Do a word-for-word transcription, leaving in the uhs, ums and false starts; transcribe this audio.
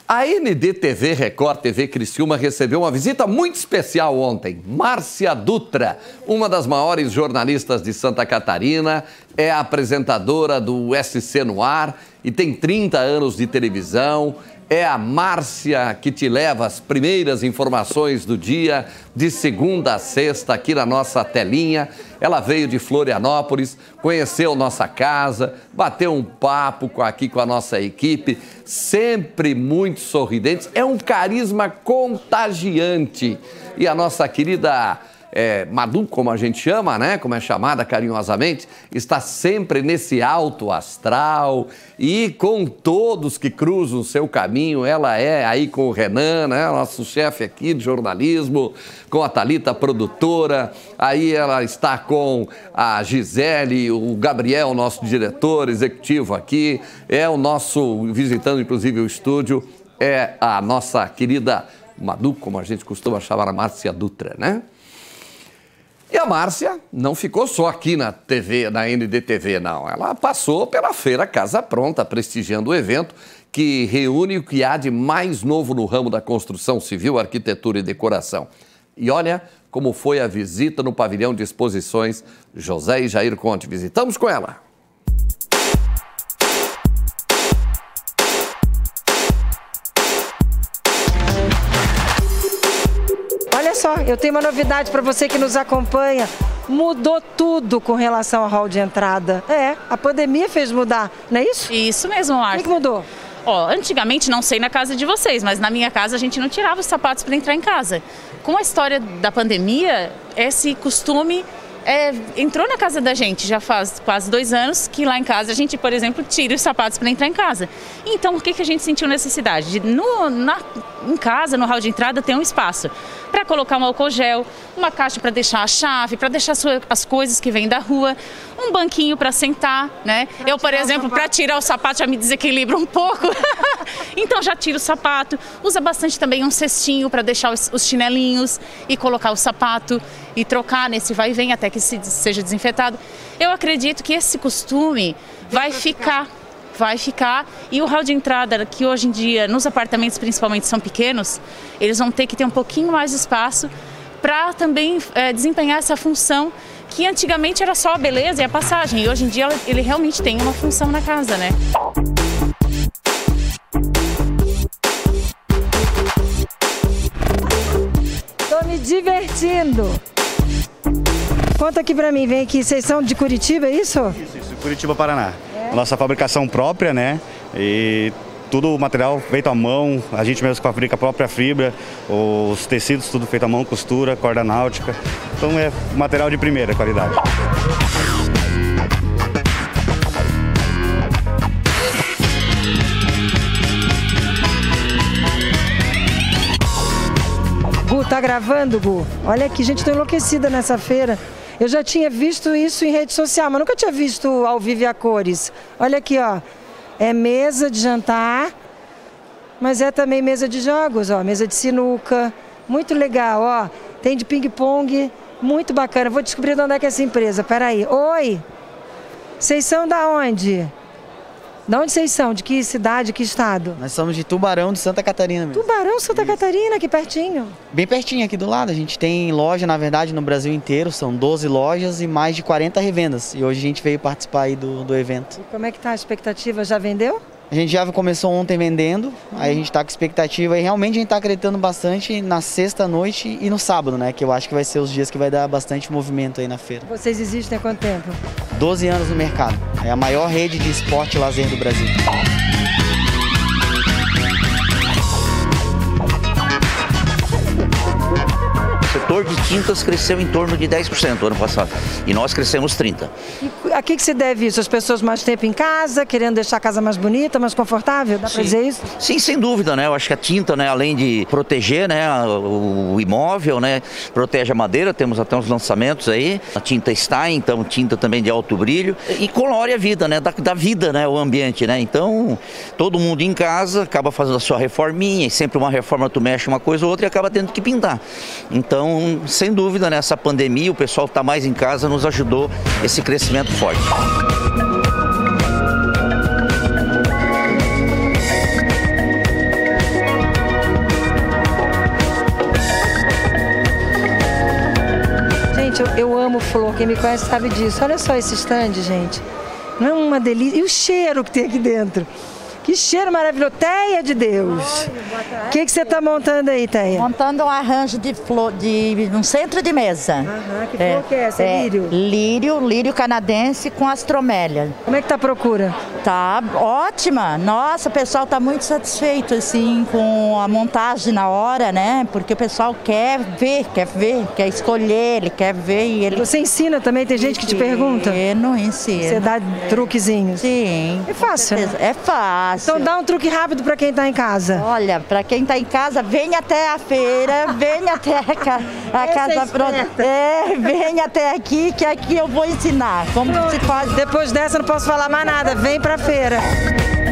A N D T V Record T V Criciúma recebeu uma visita muito especial ontem. Márcia Dutra, uma das maiores jornalistas de Santa Catarina, é a apresentadora do S C no Ar e tem trinta anos de televisão. É a Márcia que te leva as primeiras informações do dia, de segunda a sexta, aqui na nossa telinha. Ela veio de Florianópolis, conheceu nossa casa, bateu um papo aqui com a nossa equipe, sempre muito sorridente. É um carisma contagiante. E a nossa querida é, Madu, como a gente chama, né? Como é chamada carinhosamente, está sempre nesse alto astral e com todos que cruzam o seu caminho. Ela é aí com o Renan, né? Nosso chefe aqui de jornalismo, com a Thalita, produtora. Aí ela está com a Gisele, o Gabriel, nosso diretor executivo aqui. É o nosso, visitando inclusive o estúdio, é a nossa querida Madu, como a gente costuma chamar, a Márcia Dutra, né? E a Márcia não ficou só aqui na T V, na N D T V, não. Ela passou pela Feira Casa Pronta, prestigiando o evento que reúne o que há de mais novo no ramo da construção civil, arquitetura e decoração. E olha como foi a visita no pavilhão de exposições José e Jair Conte. Visitamos com ela. Olha só, eu tenho uma novidade para você que nos acompanha. Mudou tudo com relação ao hall de entrada. É, a pandemia fez mudar, não é isso? Isso mesmo, Márcia. O que mudou? Ó, antigamente, não sei na casa de vocês, mas na minha casa a gente não tirava os sapatos para entrar em casa. Com a história da pandemia, esse costume é, entrou na casa da gente. Já faz quase dois anos que lá em casa a gente, por exemplo, tira os sapatos para entrar em casa. Então, o que, que a gente sentiu necessidade? De, no, na, em casa, no hall de entrada, ter um espaço para colocar um álcool gel, uma caixa para deixar a chave, para deixar sua, as coisas que vêm da rua, um banquinho para sentar, né? Pra eu, por exemplo, para tirar o sapato já me desequilibra um pouco. Então já tira o sapato, usa bastante também um cestinho para deixar os, os chinelinhos e colocar o sapato e trocar nesse vai e vem até que se, seja desinfetado. Eu acredito que esse costume vai ficar. vai ficar, e o hall de entrada, que hoje em dia, nos apartamentos principalmente são pequenos, eles vão ter que ter um pouquinho mais de espaço para também é, desempenhar essa função que antigamente era só a beleza e a passagem, e hoje em dia ele realmente tem uma função na casa, né? Tô me divertindo. Conta aqui pra mim, vem aqui, vocês são de Curitiba, é isso? Isso, isso, Curitiba, Paraná. É. Nossa fabricação própria, né? E tudo o material feito à mão, a gente mesmo fabrica a própria fibra, os tecidos tudo feito à mão, costura, corda náutica. Então é material de primeira qualidade. Gu, tá gravando, Gu? Olha aqui, gente, tô enlouquecida nessa feira. Eu já tinha visto isso em rede social, mas nunca tinha visto ao vivo e a cores. Olha aqui, ó. É mesa de jantar, mas é também mesa de jogos, ó. Mesa de sinuca. Muito legal, ó. Tem de ping-pong. Muito bacana. Vou descobrir de onde é que é essa empresa. Peraí. Oi! Vocês são da onde? De onde vocês são? De que cidade, que estado? Nós somos de Tubarão, de Santa Catarina mesmo. Tubarão, Santa Isso. Catarina, aqui pertinho? Bem pertinho, aqui do lado. A gente tem loja, na verdade, no Brasil inteiro. São doze lojas e mais de quarenta revendas. E hoje a gente veio participar aí do, do evento. E como é que tá a expectativa? Já vendeu? A gente já começou ontem vendendo, aí a gente tá com expectativa e realmente a gente tá acreditando bastante na sexta noite e no sábado, né? Que eu acho que vai ser os dias que vai dar bastante movimento aí na feira. Vocês existem há quanto tempo? doze anos no mercado. É a maior rede de esporte e lazer do Brasil. O setor de tintas cresceu em torno de dez por cento ano passado e nós crescemos trinta por cento. E a que, que se deve isso? As pessoas mais tempo em casa, querendo deixar a casa mais bonita, mais confortável? Dá para dizer isso? Sim, sem dúvida, né? Eu acho que a tinta, né, além de proteger, né, o, o imóvel, né, protege a madeira, temos até uns lançamentos aí. A tinta Stein, então tinta também de alto brilho e colore a vida, né, da, da vida, né, o ambiente, né? Então, todo mundo em casa acaba fazendo a sua reforminha e sempre uma reforma tu mexe uma coisa ou outra e acaba tendo que pintar. Então, sem dúvida, nessa pandemia, o pessoal que está mais em casa nos ajudou esse crescimento forte. flor, quem me conhece sabe disso. Olha só esse stand, gente. Não é uma delícia? E o cheiro que tem aqui dentro? Que cheiro maravilhoso. Teia de Deus. O que, que você está montando aí, Teia? Montando um arranjo de flor, de um centro de mesa. Aham, que flor que é essa? É lírio? Lírio, lírio canadense com astromélia. Como é que tá a procura? Tá ótima. Nossa, o pessoal tá muito satisfeito, assim, com a montagem na hora, né? Porque o pessoal quer ver, quer ver, quer escolher, ele quer ver e ele... Você ensina também? Tem gente que te pergunta? Eu não ensino. Você dá truquezinhos? Sim. É fácil, né? É fácil. Então dá um truque rápido para quem está em casa. Olha, para quem está em casa, venha até a feira, venha até a, ca a casa pronta. É, venha até aqui, que aqui eu vou ensinar como se faz. Depois dessa não posso falar mais nada, vem para a feira.